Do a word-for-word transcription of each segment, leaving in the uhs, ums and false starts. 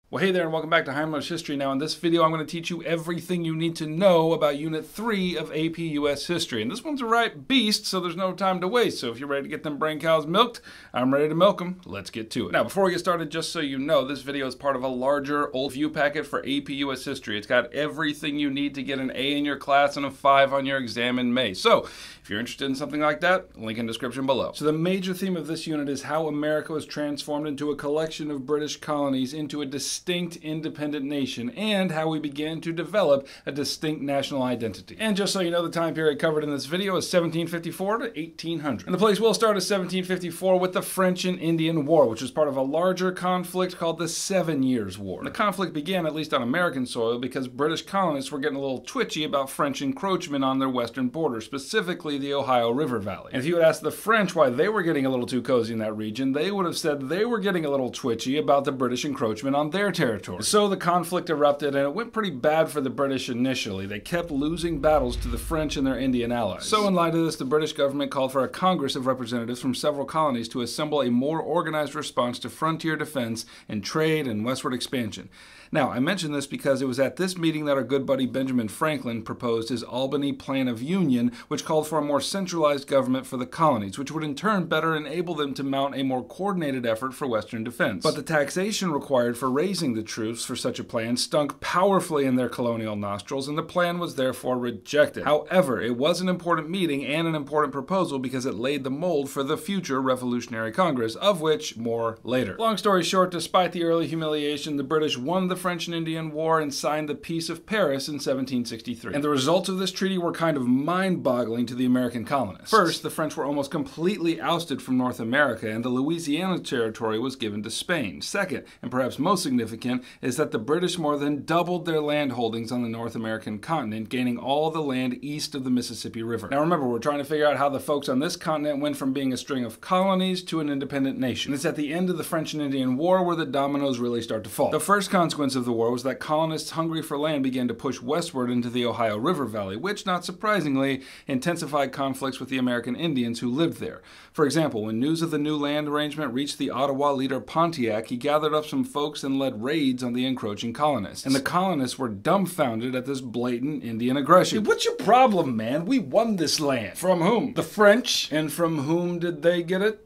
Well, hey there, and welcome back to Heimler's History. Now, in this video, I'm going to teach you everything you need to know about Unit three of A P U S History. And this one's a right beast, so there's no time to waste. So if you're ready to get them brain cows milked, I'm ready to milk them. Let's get to it. Now, before we get started, just so you know, this video is part of a larger old view packet for A P U S History. It's got everything you need to get an A in your class and a five on your exam in May. So if you're interested in something like that, link in description below. So the major theme of this unit is how America was transformed into a collection of British colonies into a distinct distinct independent nation, and how we began to develop a distinct national identity. And just so you know, the time period covered in this video is seventeen fifty-four to eighteen hundred. And the place we'll start is seventeen fifty-four with the French and Indian War, which was part of a larger conflict called the Seven Years' War. And the conflict began, at least on American soil, because British colonists were getting a little twitchy about French encroachment on their western border, specifically the Ohio River Valley. And if you had asked the French why they were getting a little too cozy in that region, they would have said they were getting a little twitchy about the British encroachment on their territory. So the conflict erupted, and it went pretty bad for the British initially. They kept losing battles to the French and their Indian allies. So in light of this, the British government called for a Congress of representatives from several colonies to assemble a more organized response to frontier defense and trade and westward expansion. Now, I mention this because it was at this meeting that our good buddy Benjamin Franklin proposed his Albany Plan of Union, which called for a more centralized government for the colonies, which would in turn better enable them to mount a more coordinated effort for Western defense. But the taxation required for raising the troops for such a plan stunk powerfully in their colonial nostrils, and the plan was therefore rejected. However, it was an important meeting and an important proposal because it laid the mold for the future Revolutionary Congress, of which more later. Long story short, despite the early humiliation, the British won the French and Indian War and signed the Peace of Paris in seventeen sixty-three. And the results of this treaty were kind of mind-boggling to the American colonists. First, the French were almost completely ousted from North America, and the Louisiana Territory was given to Spain. Second, and perhaps most significant, is that the British more than doubled their land holdings on the North American continent, gaining all the land east of the Mississippi River. Now remember, we're trying to figure out how the folks on this continent went from being a string of colonies to an independent nation. And it's at the end of the French and Indian War where the dominoes really start to fall. The first consequence of the war was that colonists hungry for land began to push westward into the Ohio River Valley, which, not surprisingly, intensified conflicts with the American Indians who lived there. For example, when news of the new land arrangement reached the Ottawa leader Pontiac, he gathered up some folks and led raids on the encroaching colonists. And the colonists were dumbfounded at this blatant Indian aggression. Hey, what's your problem, man? We won this land. From whom? The French. And from whom did they get it?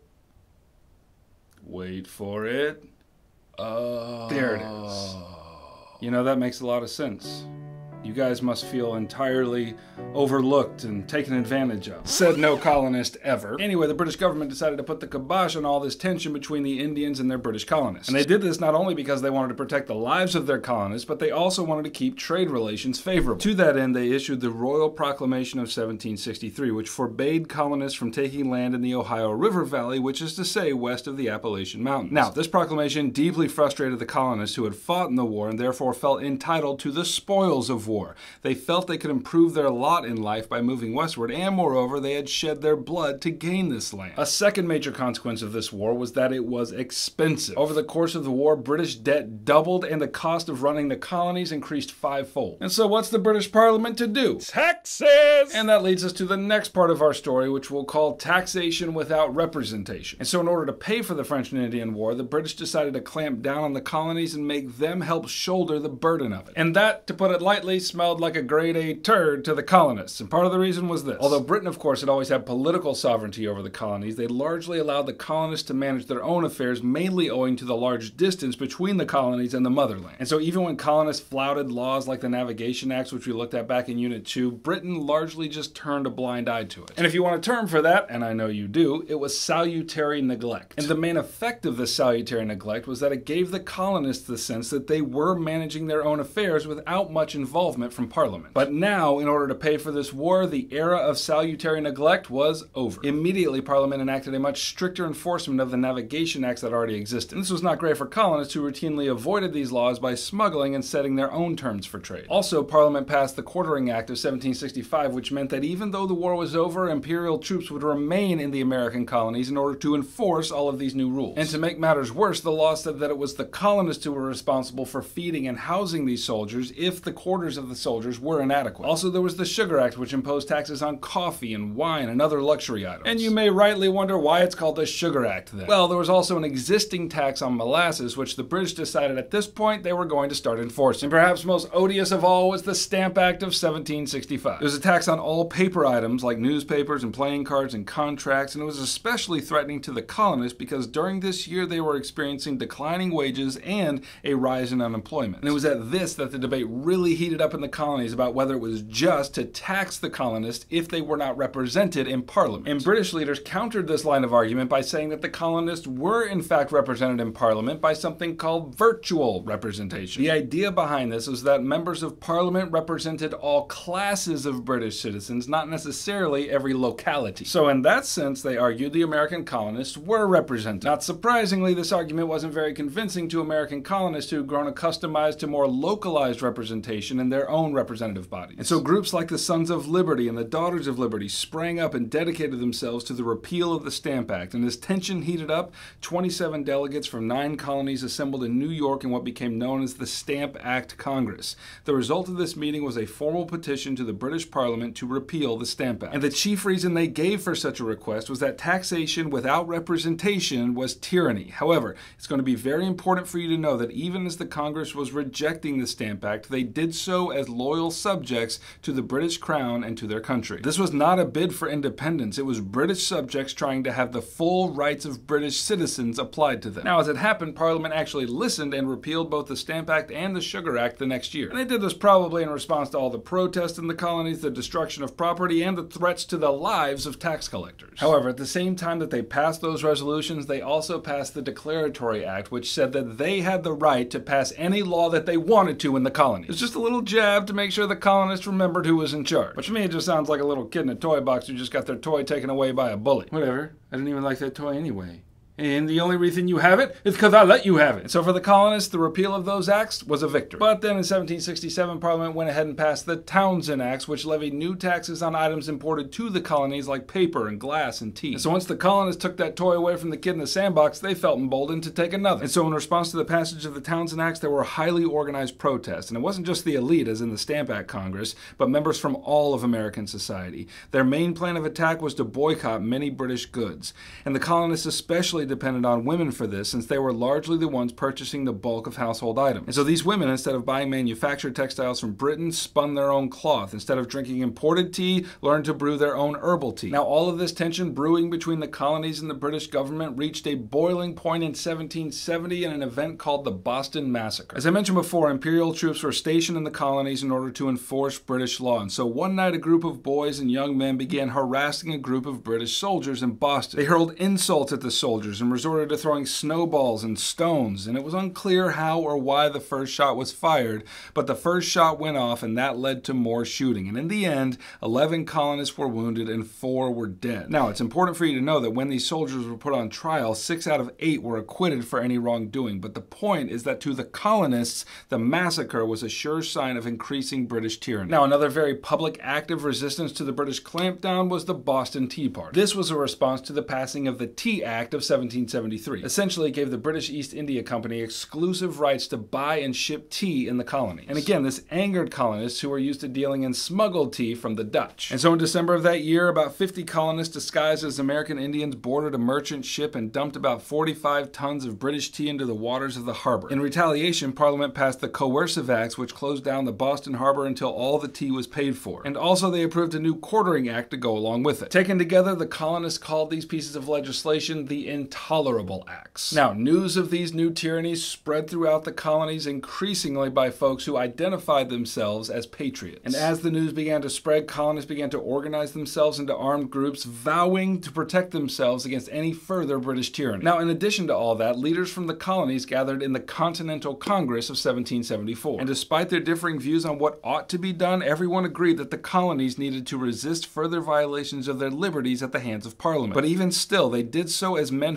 Wait for it. Oh. There it is. You know, that makes a lot of sense. You guys must feel entirely overlooked and taken advantage of. Said no colonist ever. Anyway, the British government decided to put the kibosh on all this tension between the Indians and their British colonists. And they did this not only because they wanted to protect the lives of their colonists, but they also wanted to keep trade relations favorable. To that end, they issued the Royal Proclamation of seventeen sixty-three, which forbade colonists from taking land in the Ohio River Valley, which is to say west of the Appalachian Mountains. Now, this proclamation deeply frustrated the colonists who had fought in the war and therefore felt entitled to the spoils of war. War. They felt they could improve their lot in life by moving westward, and moreover, they had shed their blood to gain this land. A second major consequence of this war was that it was expensive. Over the course of the war, British debt doubled, and the cost of running the colonies increased fivefold. And so what's the British Parliament to do? Taxes! And that leads us to the next part of our story, which we'll call taxation without representation. And so in order to pay for the French and Indian War, the British decided to clamp down on the colonies and make them help shoulder the burden of it. And that, to put it lightly, smelled like a grade A turd to the colonists, and part of the reason was this. Although Britain, of course, had always had political sovereignty over the colonies, they largely allowed the colonists to manage their own affairs, mainly owing to the large distance between the colonies and the motherland. And so even when colonists flouted laws like the Navigation Acts, which we looked at back in Unit two, Britain largely just turned a blind eye to it. And if you want a term for that, and I know you do, it was salutary neglect. And the main effect of this salutary neglect was that it gave the colonists the sense that they were managing their own affairs without much involvement from Parliament. But now, in order to pay for this war, the era of salutary neglect was over. Immediately, Parliament enacted a much stricter enforcement of the Navigation Acts that already existed. And this was not great for colonists who routinely avoided these laws by smuggling and setting their own terms for trade. Also, Parliament passed the Quartering Act of seventeen sixty-five, which meant that even though the war was over, imperial troops would remain in the American colonies in order to enforce all of these new rules. And to make matters worse, the law said that it was the colonists who were responsible for feeding and housing these soldiers if the quarters of of the soldiers were inadequate. Also, there was the Sugar Act, which imposed taxes on coffee and wine and other luxury items. And you may rightly wonder why it's called the Sugar Act then. Well, there was also an existing tax on molasses, which the British decided at this point they were going to start enforcing. And perhaps most odious of all was the Stamp Act of seventeen sixty-five. It was a tax on all paper items like newspapers and playing cards and contracts, and it was especially threatening to the colonists because during this year they were experiencing declining wages and a rise in unemployment. And it was at this that the debate really heated up in the colonies about whether it was just to tax the colonists if they were not represented in Parliament. And British leaders countered this line of argument by saying that the colonists were in fact represented in Parliament by something called virtual representation. The idea behind this was that members of Parliament represented all classes of British citizens, not necessarily every locality. So in that sense, they argued the American colonists were represented. Not surprisingly, this argument wasn't very convincing to American colonists who had grown accustomed to more localized representation in their own representative bodies. And so groups like the Sons of Liberty and the Daughters of Liberty sprang up and dedicated themselves to the repeal of the Stamp Act. And as tension heated up, twenty-seven delegates from nine colonies assembled in New York in what became known as the Stamp Act Congress. The result of this meeting was a formal petition to the British Parliament to repeal the Stamp Act. And the chief reason they gave for such a request was that taxation without representation was tyranny. However, it's going to be very important for you to know that even as the Congress was rejecting the Stamp Act, they did so as loyal subjects to the British Crown and to their country. This was not a bid for independence. It was British subjects trying to have the full rights of British citizens applied to them. Now, as it happened, Parliament actually listened and repealed both the Stamp Act and the Sugar Act the next year. And they did this probably in response to all the protests in the colonies, the destruction of property, and the threats to the lives of tax collectors. However, at the same time that they passed those resolutions, they also passed the Declaratory Act, which said that they had the right to pass any law that they wanted to in the colonies. It's just a little jab to make sure the colonists remembered who was in charge. But to me, it just sounds like a little kid in a toy box who just got their toy taken away by a bully. Whatever. I didn't even like that toy anyway. And the only reason you have it is because I let you have it. So for the colonists, the repeal of those acts was a victory. But then in seventeen sixty-seven, Parliament went ahead and passed the Townshend Acts, which levied new taxes on items imported to the colonies like paper and glass and tea. And so once the colonists took that toy away from the kid in the sandbox, they felt emboldened to take another. And so in response to the passage of the Townshend Acts, there were highly organized protests. And it wasn't just the elite, as in the Stamp Act Congress, but members from all of American society. Their main plan of attack was to boycott many British goods. And the colonists especially depended on women for this, since they were largely the ones purchasing the bulk of household items. And so these women, instead of buying manufactured textiles from Britain, spun their own cloth. Instead of drinking imported tea, learned to brew their own herbal tea. Now, all of this tension brewing between the colonies and the British government reached a boiling point in seventeen seventy in an event called the Boston Massacre. As I mentioned before, imperial troops were stationed in the colonies in order to enforce British law. And so one night, a group of boys and young men began harassing a group of British soldiers in Boston. They hurled insults at the soldiers and resorted to throwing snowballs and stones, and it was unclear how or why the first shot was fired, but the first shot went off and that led to more shooting. And in the end, eleven colonists were wounded and four were dead. Now, it's important for you to know that when these soldiers were put on trial, six out of eight were acquitted for any wrongdoing. But the point is that to the colonists, the massacre was a sure sign of increasing British tyranny. Now, another very public act of resistance to the British clampdown was the Boston Tea Party. This was a response to the passing of the Tea Act of seventeen seventy-three. Essentially, it gave the British East India Company exclusive rights to buy and ship tea in the colonies. And again, this angered colonists who were used to dealing in smuggled tea from the Dutch. And so in December of that year, about fifty colonists disguised as American Indians boarded a merchant ship and dumped about forty-five tons of British tea into the waters of the harbor. In retaliation, Parliament passed the Coercive Acts, which closed down the Boston harbor until all the tea was paid for. And also they approved a new quartering act to go along with it. Taken together, the colonists called these pieces of legislation the Intolerable Acts. Now, news of these new tyrannies spread throughout the colonies increasingly by folks who identified themselves as patriots. And as the news began to spread, colonists began to organize themselves into armed groups, vowing to protect themselves against any further British tyranny. Now, in addition to all that, leaders from the colonies gathered in the Continental Congress of seventeen seventy-four. And despite their differing views on what ought to be done, everyone agreed that the colonies needed to resist further violations of their liberties at the hands of Parliament. But even still, they did so as men who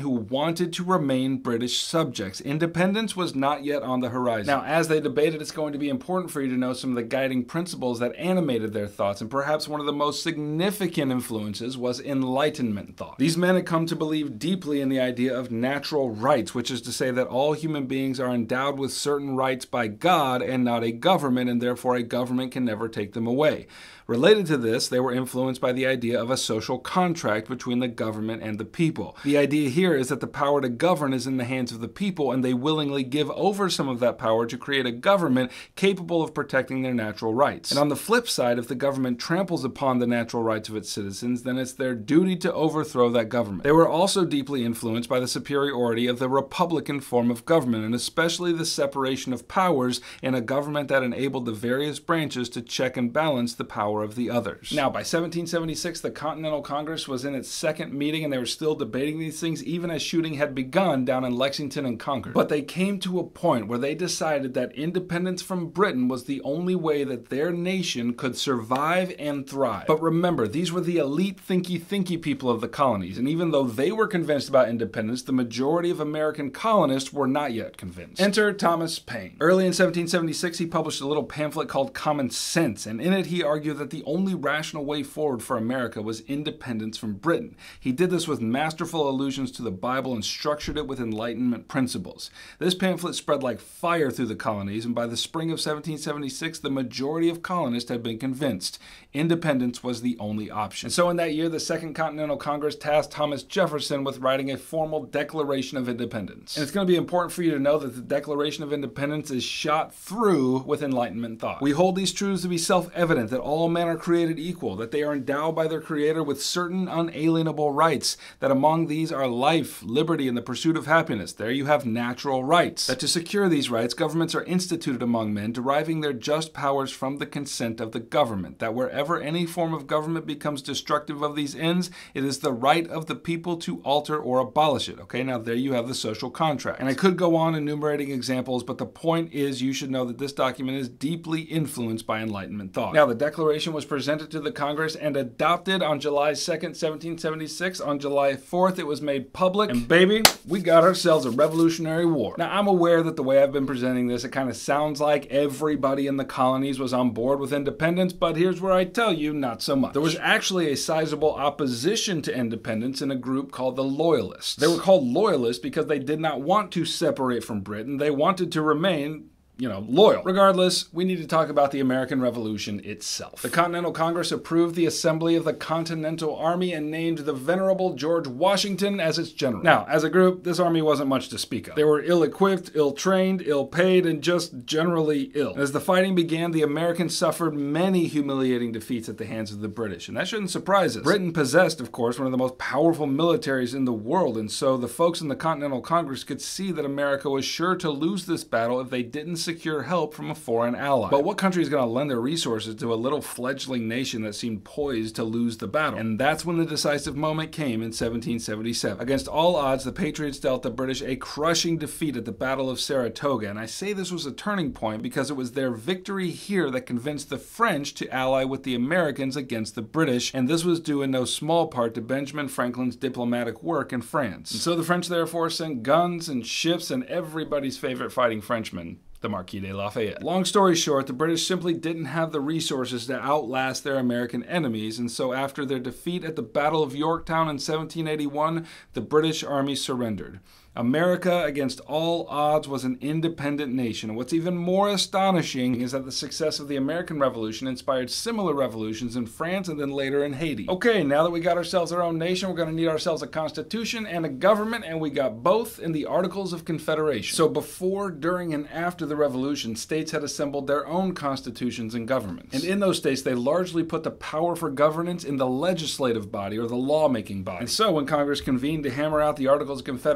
who wanted to remain British subjects. Independence was not yet on the horizon. Now, as they debated, it's going to be important for you to know some of the guiding principles that animated their thoughts, and perhaps one of the most significant influences was Enlightenment thought. These men had come to believe deeply in the idea of natural rights, which is to say that all human beings are endowed with certain rights by God and not a government, and therefore a government can never take them away. Related to this, they were influenced by the idea of a social contract between the government and the people. The idea here is that the power to govern is in the hands of the people, and they willingly give over some of that power to create a government capable of protecting their natural rights. And on the flip side, if the government tramples upon the natural rights of its citizens, then it's their duty to overthrow that government. They were also deeply influenced by the superiority of the republican form of government, and especially the separation of powers in a government that enabled the various branches to check and balance the power of the others. Now, by seventeen seventy-six, the Continental Congress was in its second meeting, and they were still debating these things even as shooting had begun down in Lexington and Concord. But they came to a point where they decided that independence from Britain was the only way that their nation could survive and thrive. But remember, these were the elite thinky-thinky people of the colonies, and even though they were convinced about independence, the majority of American colonists were not yet convinced. Enter Thomas Paine. Early in seventeen seventy-six, he published a little pamphlet called Common Sense, and in it he argued that the only rational way forward for America was independence from Britain. He did this with masterful allusions to the Bible and structured it with Enlightenment principles. This pamphlet spread like fire through the colonies, and by the spring of seventeen seventy-six, the majority of colonists had been convinced independence was the only option. And so in that year, the Second Continental Congress tasked Thomas Jefferson with writing a formal Declaration of Independence. And it's going to be important for you to know that the Declaration of Independence is shot through with Enlightenment thought. We hold these truths to be self-evident, that all men are created equal, that they are endowed by their Creator with certain unalienable rights, that among these are life, liberty, and the pursuit of happiness. There you have natural rights. That to secure these rights, governments are instituted among men, deriving their just powers from the consent of the government. That wherever any form of government becomes destructive of these ends, it is the right of the people to alter or abolish it. Okay, now there you have the social contract. And I could go on enumerating examples, but the point is you should know that this document is deeply influenced by Enlightenment thought. Now, the Declaration was presented to the Congress and adopted on July second, seventeen seventy-six. On July fourth, it was made public, and baby, we got ourselves a Revolutionary War. Now, I'm aware that the way I've been presenting this, it kind of sounds like everybody in the colonies was on board with independence, but here's where I tell you, not so much. There was actually a sizable opposition to independence in a group called the Loyalists. They were called Loyalists because they did not want to separate from Britain. They wanted to remain, you know, loyal. Regardless, we need to talk about the American Revolution itself. The Continental Congress approved the assembly of the Continental Army and named the venerable George Washington as its general. Now, as a group, this army wasn't much to speak of. They were ill-equipped, ill-trained, ill-paid, and just generally ill. And as the fighting began, the Americans suffered many humiliating defeats at the hands of the British, and that shouldn't surprise us. Britain possessed, of course, one of the most powerful militaries in the world, and so the folks in the Continental Congress could see that America was sure to lose this battle if they didn't secure help from a foreign ally. But what country is going to lend their resources to a little fledgling nation that seemed poised to lose the battle? And that's when the decisive moment came in seventeen seventy-seven. Against all odds, the Patriots dealt the British a crushing defeat at the Battle of Saratoga, and I say this was a turning point because it was their victory here that convinced the French to ally with the Americans against the British, and this was due in no small part to Benjamin Franklin's diplomatic work in France. And so the French therefore sent guns and ships and everybody's favorite fighting Frenchman, the Marquis de Lafayette. Long story short, the British simply didn't have the resources to outlast their American enemies, and so after their defeat at the Battle of Yorktown in seventeen eighty-one, the British Army surrendered. America, against all odds, was an independent nation. And what's even more astonishing is that the success of the American Revolution inspired similar revolutions in France and then later in Haiti. Okay, now that we got ourselves our own nation, we're going to need ourselves a constitution and a government, and we got both in the Articles of Confederation. So before, during, and after the Revolution, states had assembled their own constitutions and governments. And in those states, they largely put the power for governance in the legislative body or the lawmaking body. And so when Congress convened to hammer out the Articles of Confederation,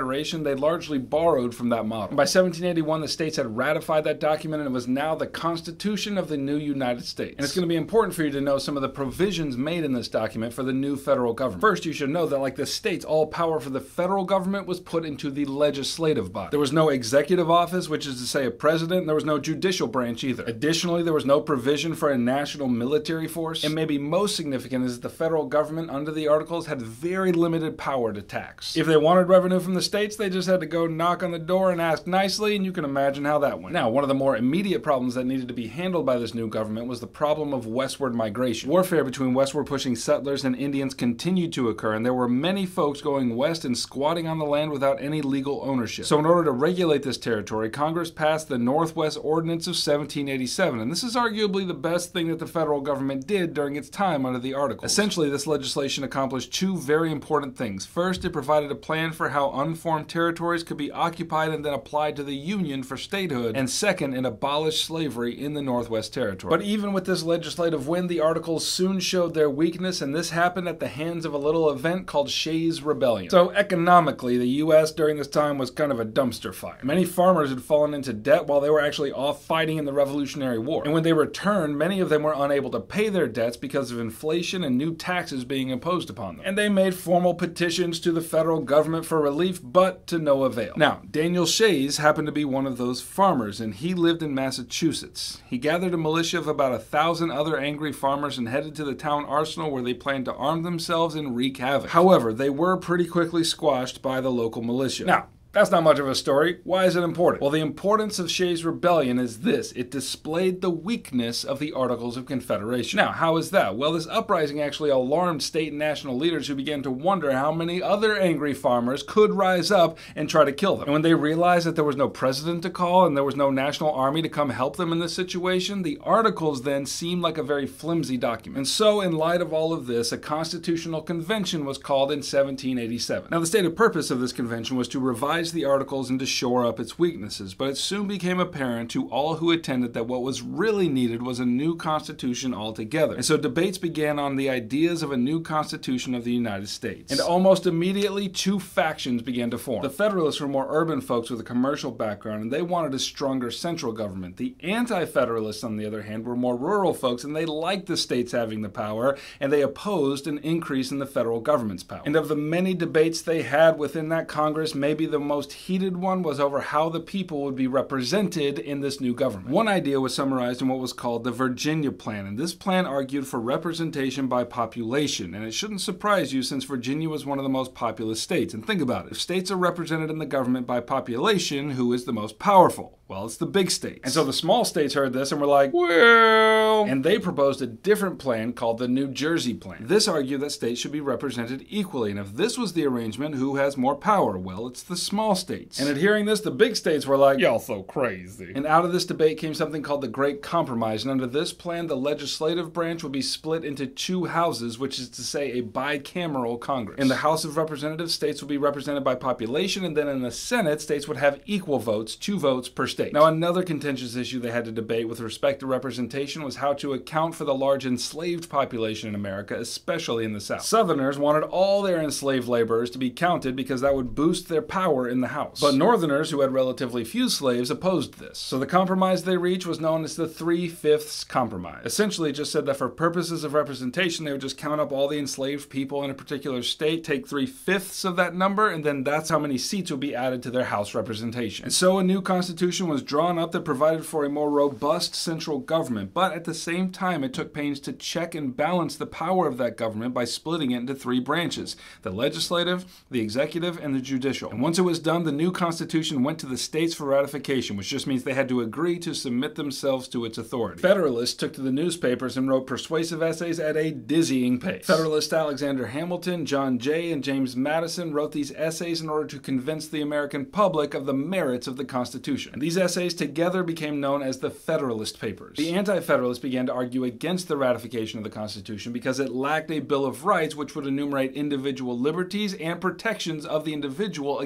they largely borrowed from that model. And by seventeen eighty-one, the states had ratified that document, and it was now the Constitution of the new United States. And it's going to be important for you to know some of the provisions made in this document for the new federal government. First, you should know that, like the states, all power for the federal government was put into the legislative body. There was no executive office, which is to say a president, and there was no judicial branch either. Additionally, there was no provision for a national military force, and maybe most significant is that the federal government under the Articles had very limited power to tax. If they wanted revenue from the states, they just had to go knock on the door and ask nicely, and you can imagine how that went. Now, one of the more immediate problems that needed to be handled by this new government was the problem of westward migration. Warfare between westward pushing settlers and Indians continued to occur, and there were many folks going west and squatting on the land without any legal ownership. So in order to regulate this territory, Congress passed the Northwest Ordinance of seventeen eighty-seven, and this is arguably the best thing that the federal government did during its time under the Articles. Essentially, this legislation accomplished two very important things. First, it provided a plan for how unformed territories could be occupied and then applied to the Union for statehood, and second, it abolished slavery in the Northwest Territory. But even with this legislative win, the Articles soon showed their weakness, and this happened at the hands of a little event called Shays' Rebellion. So economically, the U S during this time was kind of a dumpster fire. Many farmers had fallen into debt while they were actually off fighting in the Revolutionary War. And when they returned, many of them were unable to pay their debts because of inflation and new taxes being imposed upon them. And they made formal petitions to the federal government for relief, but to no avail. Now, Daniel Shays happened to be one of those farmers, and he lived in Massachusetts. He gathered a militia of about a thousand other angry farmers and headed to the town arsenal where they planned to arm themselves and wreak havoc. However, they were pretty quickly squashed by the local militia. Now, that's not much of a story. Why is it important? Well, the importance of Shays' Rebellion is this. It displayed the weakness of the Articles of Confederation. Now, how is that? Well, this uprising actually alarmed state and national leaders who began to wonder how many other angry farmers could rise up and try to kill them. And when they realized that there was no president to call and there was no national army to come help them in this situation, the Articles then seemed like a very flimsy document. And so, in light of all of this, a constitutional convention was called in seventeen eighty-seven. Now, the stated purpose of this convention was to revise the Articles and to shore up its weaknesses, but it soon became apparent to all who attended that what was really needed was a new constitution altogether. And so debates began on the ideas of a new constitution of the United States. And almost immediately, two factions began to form. The Federalists were more urban folks with a commercial background, and they wanted a stronger central government. The Anti-Federalists, on the other hand, were more rural folks, and they liked the states having the power, and they opposed an increase in the federal government's power. And of the many debates they had within that Congress, maybe the most heated one was over how the people would be represented in this new government. One idea was summarized in what was called the Virginia Plan, and this plan argued for representation by population, and it shouldn't surprise you since Virginia was one of the most populous states. And think about it, if states are represented in the government by population, who is the most powerful? Well, it's the big states. And so the small states heard this and were like, well... And they proposed a different plan called the New Jersey Plan. This argued that states should be represented equally, and if this was the arrangement, who has more power? Well, it's the small states. And at hearing this, the big states were like, y'all so crazy. And out of this debate came something called the Great Compromise, and under this plan, the legislative branch would be split into two houses, which is to say a bicameral Congress. In the House of Representatives, states would be represented by population, and then in the Senate, states would have equal votes, two votes per state. Now, another contentious issue they had to debate with respect to representation was how to account for the large enslaved population in America, especially in the South. Southerners wanted all their enslaved laborers to be counted because that would boost their power in the House. But Northerners, who had relatively few slaves, opposed this. So the compromise they reached was known as the Three-Fifths Compromise. Essentially, it just said that for purposes of representation, they would just count up all the enslaved people in a particular state, take three-fifths of that number, and then that's how many seats would be added to their House representation. And so a new constitution was drawn up that provided for a more robust central government, but at the same time, it took pains to check and balance the power of that government by splitting it into three branches: the legislative, the executive, and the judicial. And once it was done, the new constitution went to the states for ratification, which just means they had to agree to submit themselves to its authority. Federalists took to the newspapers and wrote persuasive essays at a dizzying pace. Federalist Alexander Hamilton, John Jay, and James Madison wrote these essays in order to convince the American public of the merits of the Constitution. And these essays together became known as the Federalist Papers. The Anti-Federalists began to argue against the ratification of the Constitution because it lacked a Bill of Rights which would enumerate individual liberties and protections of the individual against the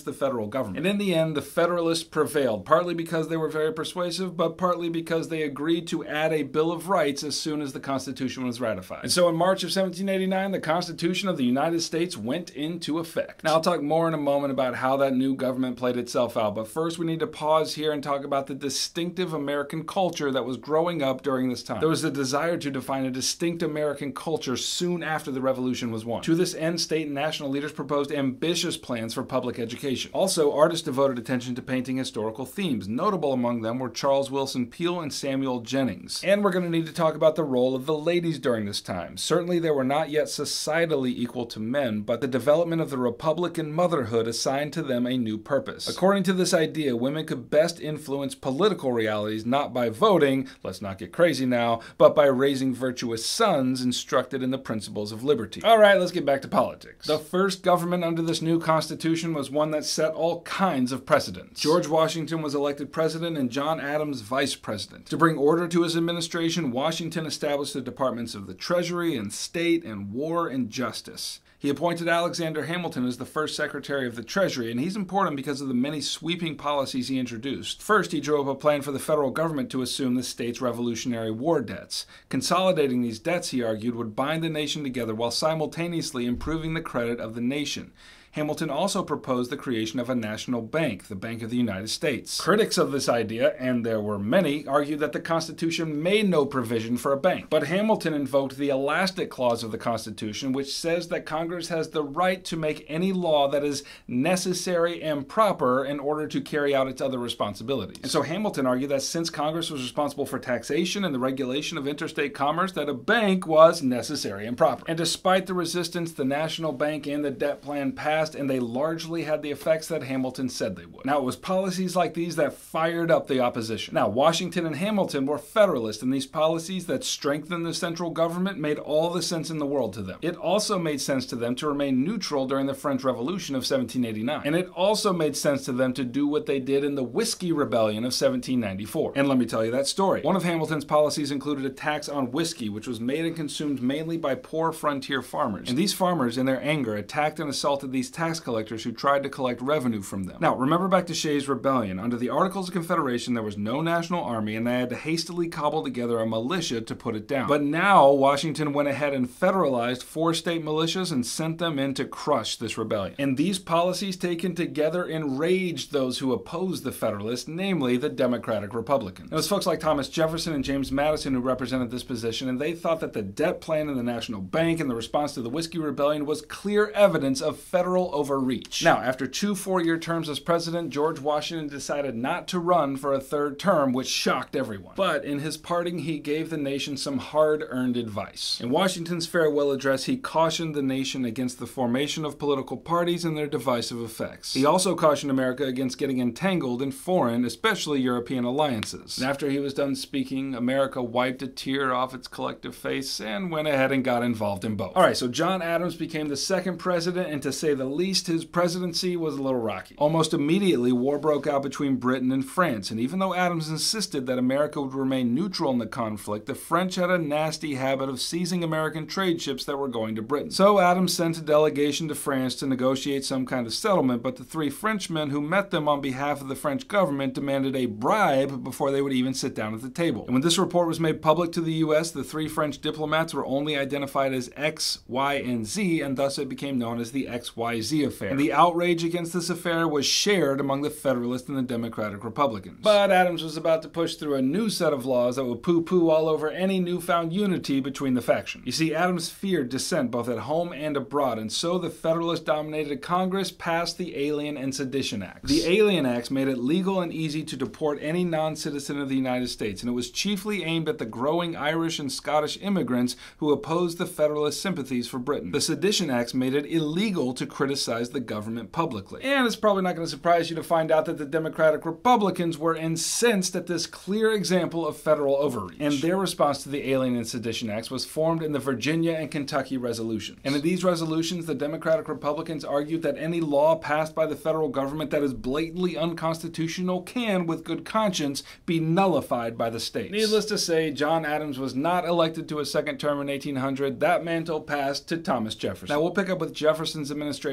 the federal government. And in the end, the Federalists prevailed, partly because they were very persuasive, but partly because they agreed to add a Bill of Rights as soon as the Constitution was ratified. And so in March of seventeen eighty-nine, the Constitution of the United States went into effect. Now, I'll talk more in a moment about how that new government played itself out, but first we need to pause here and talk about the distinctive American culture that was growing up during this time. There was a desire to define a distinct American culture soon after the Revolution was won. To this end, state and national leaders proposed ambitious plans for public education. Also, artists devoted attention to painting historical themes. Notable among them were Charles Willson Peale and Samuel Jennings. And we're going to need to talk about the role of the ladies during this time. Certainly they were not yet societally equal to men, but the development of the Republic and motherhood assigned to them a new purpose. According to this idea, women could best influence political realities not by voting, let's not get crazy now, but by raising virtuous sons instructed in the principles of liberty. All right, let's get back to politics. The first government under this new constitution was one that set all kinds of precedents. George Washington was elected president and John Adams vice president. To bring order to his administration, Washington established the departments of the Treasury and State and War and Justice. He appointed Alexander Hamilton as the first Secretary of the Treasury, and he's important because of the many sweeping policies he introduced. First, he drew up a plan for the federal government to assume the state's Revolutionary War debts. Consolidating these debts, he argued, would bind the nation together while simultaneously improving the credit of the nation. Hamilton also proposed the creation of a national bank, the Bank of the United States. Critics of this idea, and there were many, argued that the Constitution made no provision for a bank. But Hamilton invoked the elastic clause of the Constitution, which says that Congress has the right to make any law that is necessary and proper in order to carry out its other responsibilities. And so Hamilton argued that since Congress was responsible for taxation and the regulation of interstate commerce, that a bank was necessary and proper. And despite the resistance, the national bank and the debt plan passed, and they largely had the effects that Hamilton said they would. Now, it was policies like these that fired up the opposition. Now, Washington and Hamilton were Federalists, and these policies that strengthened the central government made all the sense in the world to them. It also made sense to them to remain neutral during the French Revolution of seventeen eighty-nine. And it also made sense to them to do what they did in the Whiskey Rebellion of seventeen ninety-four. And let me tell you that story. One of Hamilton's policies included a tax on whiskey, which was made and consumed mainly by poor frontier farmers. And these farmers, in their anger, attacked and assaulted these tax collectors who tried to collect revenue from them. Now, remember back to Shays' Rebellion. Under the Articles of Confederation, there was no national army, and they had to hastily cobble together a militia to put it down. But now, Washington went ahead and federalized four state militias and sent them in to crush this rebellion. And these policies taken together enraged those who opposed the Federalists, namely the Democratic Republicans. It was folks like Thomas Jefferson and James Madison who represented this position, and they thought that the debt plan and the national bank and the response to the Whiskey Rebellion was clear evidence of federal overreach. Now, after two four-year terms as president, George Washington decided not to run for a third term, which shocked everyone. But in his parting, he gave the nation some hard-earned advice. In Washington's farewell address, he cautioned the nation against the formation of political parties and their divisive effects. He also cautioned America against getting entangled in foreign, especially European alliances. And after he was done speaking, America wiped a tear off its collective face and went ahead and got involved in both. All right, so John Adams became the second president, and to say the least, his presidency was a little rocky. Almost immediately, war broke out between Britain and France, and even though Adams insisted that America would remain neutral in the conflict, the French had a nasty habit of seizing American trade ships that were going to Britain. So Adams sent a delegation to France to negotiate some kind of settlement, but the three Frenchmen who met them on behalf of the French government demanded a bribe before they would even sit down at the table. And when this report was made public to the U S, the three French diplomats were only identified as X, Y, and Z, and thus it became known as the X Y Z affair. And the outrage against this affair was shared among the Federalists and the Democratic Republicans. But Adams was about to push through a new set of laws that would poo-poo all over any newfound unity between the factions. You see, Adams feared dissent both at home and abroad, and so the Federalist-dominated Congress passed the Alien and Sedition Acts. The Alien Acts made it legal and easy to deport any non-citizen of the United States, and it was chiefly aimed at the growing Irish and Scottish immigrants who opposed the Federalist sympathies for Britain. The Sedition Acts made it illegal to criticize the government publicly. And it's probably not going to surprise you to find out that the Democratic Republicans were incensed at this clear example of federal overreach. And their response to the Alien and Sedition Acts was formed in the Virginia and Kentucky resolutions. And in these resolutions, the Democratic Republicans argued that any law passed by the federal government that is blatantly unconstitutional can, with good conscience, be nullified by the states. Needless to say, John Adams was not elected to a second term in eighteen hundred. That mantle passed to Thomas Jefferson. Now, we'll pick up with Jefferson's administration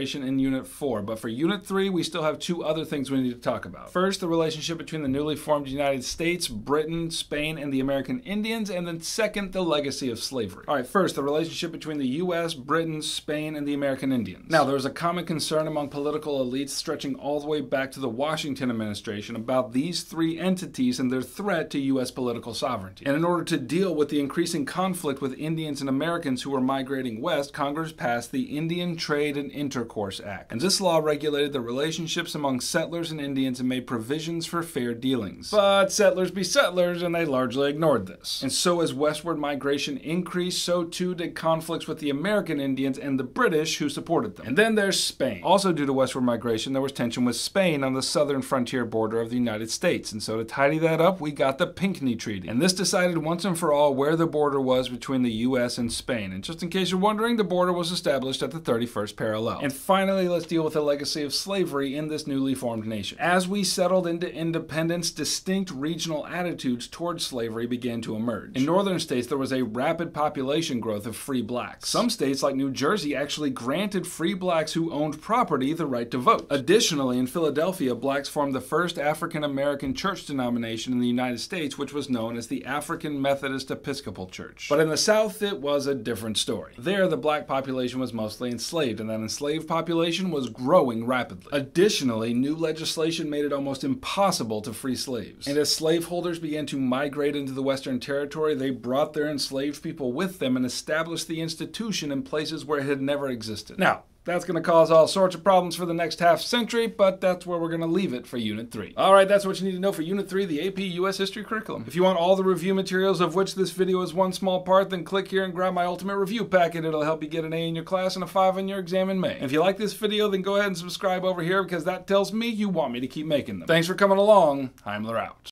migration in Unit four, but for Unit three, we still have two other things we need to talk about. First, the relationship between the newly formed United States, Britain, Spain, and the American Indians, and then second, the legacy of slavery. All right, first, the relationship between the U S, Britain, Spain, and the American Indians. Now, there was a common concern among political elites stretching all the way back to the Washington administration about these three entities and their threat to U S political sovereignty. And in order to deal with the increasing conflict with Indians and Americans who were migrating west, Congress passed the Indian Trade and Intercourse Act. And this law regulated the relationships among settlers and Indians and made provisions for fair dealings. But settlers be settlers, and they largely ignored this. And so as westward migration increased, so too did conflicts with the American Indians and the British who supported them. And then there's Spain. Also due to westward migration, there was tension with Spain on the southern frontier border of the United States. And so to tidy that up, we got the Pinckney Treaty. And this decided once and for all where the border was between the U S and Spain. And just in case you're wondering, the border was established at the thirty-first parallel. And finally, let's deal with the legacy of slavery in this newly formed nation. As we settled into independence, distinct regional attitudes towards slavery began to emerge. In northern states, there was a rapid population growth of free blacks. Some states, like New Jersey, actually granted free blacks who owned property the right to vote. Additionally, in Philadelphia, blacks formed the first African-American church denomination in the United States, which was known as the African Methodist Episcopal Church. But in the South, it was a different story. There, the black population was mostly enslaved, and that enslaved population was growing rapidly. Additionally, new legislation made it almost impossible to free slaves. And as slaveholders began to migrate into the Western Territory, they brought their enslaved people with them and established the institution in places where it had never existed. Now, that's going to cause all sorts of problems for the next half century, but that's where we're going to leave it for Unit three. All right, that's what you need to know for Unit three, the A P U S History Curriculum. If you want all the review materials of which this video is one small part, then click here and grab my Ultimate Review Packet. It'll help you get an A in your class and a five in your exam in May. And if you like this video, then go ahead and subscribe over here because that tells me you want me to keep making them. Thanks for coming along. Heimler out.